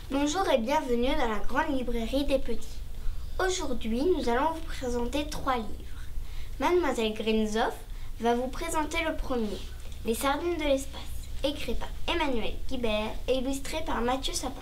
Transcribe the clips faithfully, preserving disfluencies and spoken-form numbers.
Bonjour et bienvenue dans la grande librairie des petits. Aujourd'hui, nous allons vous présenter trois livres. Mademoiselle Grinzoff va vous présenter le premier, Les sardines de l'espace, écrit par Emmanuel Guibert et illustré par Mathieu Sapin.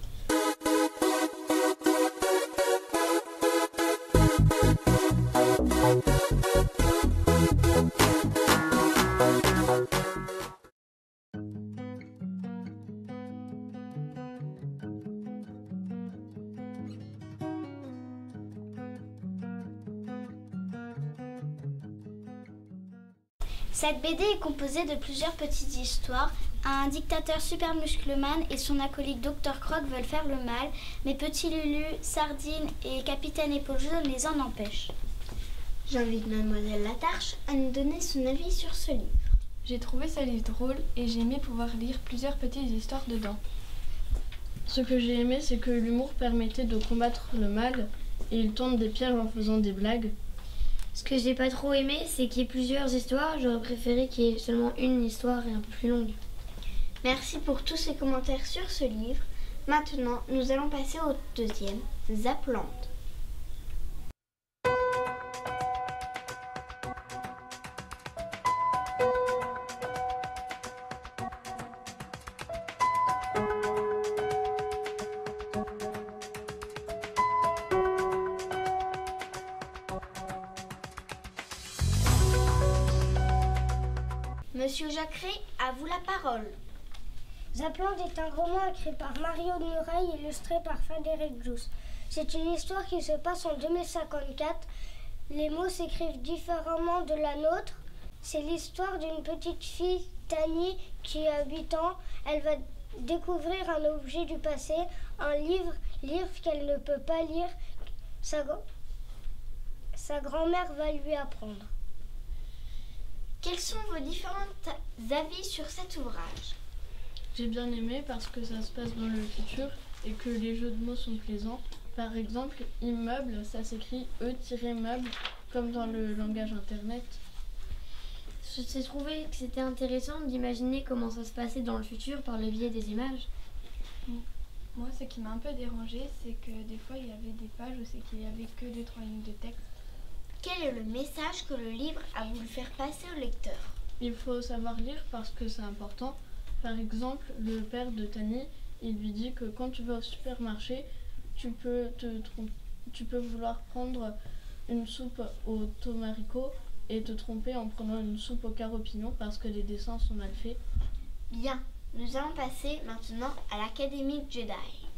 Cette B D est composée de plusieurs petites histoires. Un dictateur super muscleman et son acolyte docteur Croc veulent faire le mal, mais Petit Lulu, Sardine et Capitaine Épaule Jaune les en empêchent. J'invite Mademoiselle Latarche à nous donner son avis sur ce livre. J'ai trouvé ce livre drôle et j'ai aimé pouvoir lire plusieurs petites histoires dedans. Ce que j'ai aimé, c'est que l'humour permettait de combattre le mal et il tourne des pièges en faisant des blagues. Ce que j'ai pas trop aimé, c'est qu'il y ait plusieurs histoires. J'aurais préféré qu'il y ait seulement une histoire et un peu plus longue. Merci pour tous ces commentaires sur ce livre. Maintenant, nous allons passer au deuxième, Zapland. Monsieur Jacquet, à vous la parole. Zapland est un roman écrit par Mario Murray et illustré par Frédéric Jousse. C'est une histoire qui se passe en deux mille cinquante-quatre. Les mots s'écrivent différemment de la nôtre. C'est l'histoire d'une petite fille, Tani, qui a huit ans. Elle va découvrir un objet du passé, un livre, livre qu'elle ne peut pas lire. Sa, sa grand-mère va lui apprendre. Quels sont vos différents avis sur cet ouvrage? J'ai bien aimé parce que ça se passe dans le futur et que les jeux de mots sont plaisants. Par exemple, immeuble, ça s'écrit E-meuble, comme dans le langage internet. J'ai trouvé que c'était intéressant d'imaginer comment ça se passait dans le futur par le biais des images. Moi, ce qui m'a un peu dérangé, c'est que des fois, il y avait des pages où c'est qu'il n'y avait que deux, trois lignes de texte. Quel est le message que le livre a voulu faire passer au lecteur? Il faut savoir lire parce que c'est important. Par exemple, le père de Tani, il lui dit que quand tu vas au supermarché, tu peux, te, tu peux vouloir prendre une soupe au tomarico et te tromper en prenant une soupe au caropignon parce que les dessins sont mal faits. Bien, nous allons passer maintenant à l'Académie Jedi.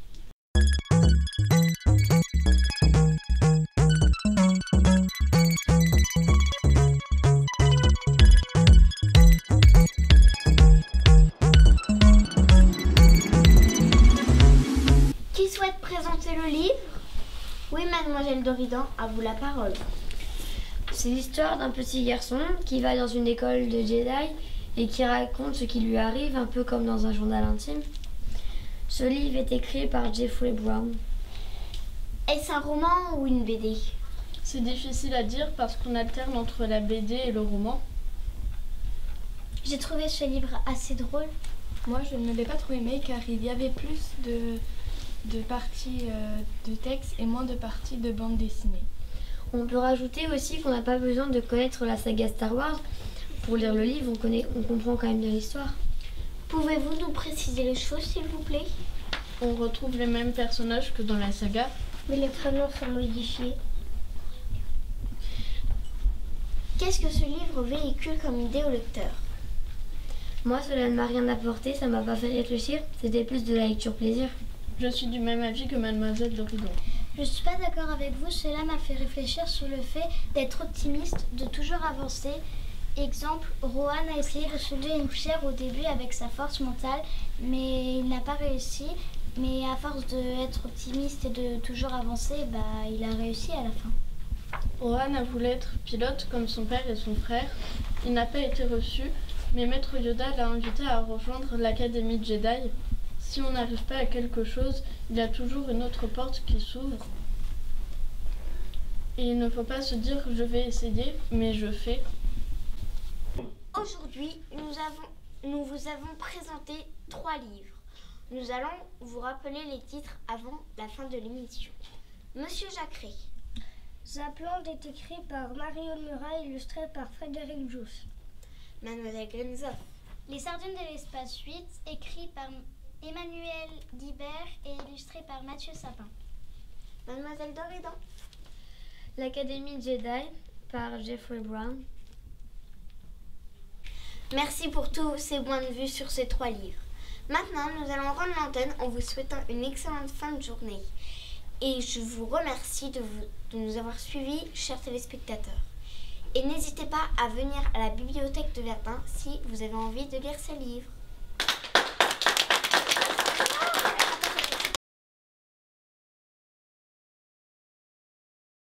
Présenter le livre? Oui, Mademoiselle Doridan, à vous la parole. C'est l'histoire d'un petit garçon qui va dans une école de Jedi et qui raconte ce qui lui arrive, un peu comme dans un journal intime. Ce livre est écrit par Jeffrey Brown. Est-ce un roman ou une B D? C'est difficile à dire parce qu'on alterne entre la B D et le roman. J'ai trouvé ce livre assez drôle. Moi, je ne l'ai pas trop aimé car il y avait plus de... de parties euh, de texte et moins de parties de bande dessinée. On peut rajouter aussi qu'on n'a pas besoin de connaître la saga Star Wars. Pour lire le livre, on, connaît, on comprend quand même bien l'histoire. Pouvez-vous nous préciser les choses, s'il vous plaît? On retrouve les mêmes personnages que dans la saga. Mais les prénoms sont modifiés. Qu'est-ce que ce livre véhicule comme idée au lecteur? Moi, cela ne m'a rien apporté, ça m'a pas fait réfléchir. C'était plus de la lecture plaisir. Je suis du même avis que Mademoiselle Doridan. Je ne suis pas d'accord avec vous, cela m'a fait réfléchir sur le fait d'être optimiste, de toujours avancer. Exemple, Rohan a essayé de soulever une pierre au début avec sa force mentale, mais il n'a pas réussi. Mais à force d'être optimiste et de toujours avancer, bah, il a réussi à la fin. Rohan a voulu être pilote comme son père et son frère. Il n'a pas été reçu, mais Maître Yoda l'a invité à rejoindre l'Académie Jedi. Si on n'arrive pas à quelque chose, il y a toujours une autre porte qui s'ouvre. Et il ne faut pas se dire « je vais essayer », mais je fais. Aujourd'hui, nous, avons, nous vous avons présenté trois livres. Nous allons vous rappeler les titres avant la fin de l'émission. Monsieur Jacquerie. Zapland est écrit par Mario Murat, illustré par Frédéric Jousse. Mademoiselle Grenzoff. Les Sardines de l'espace huit, écrit par Emmanuel Guibert et illustré par Mathieu Sapin. Mademoiselle Doridan. L'Académie Jedi par Jeffrey Brown. Merci pour tous ces points de vue sur ces trois livres. Maintenant, nous allons rendre l'antenne en vous souhaitant une excellente fin de journée. Et je vous remercie de, vous, de nous avoir suivis, chers téléspectateurs. Et n'hésitez pas à venir à la bibliothèque de Verdun si vous avez envie de lire ces livres.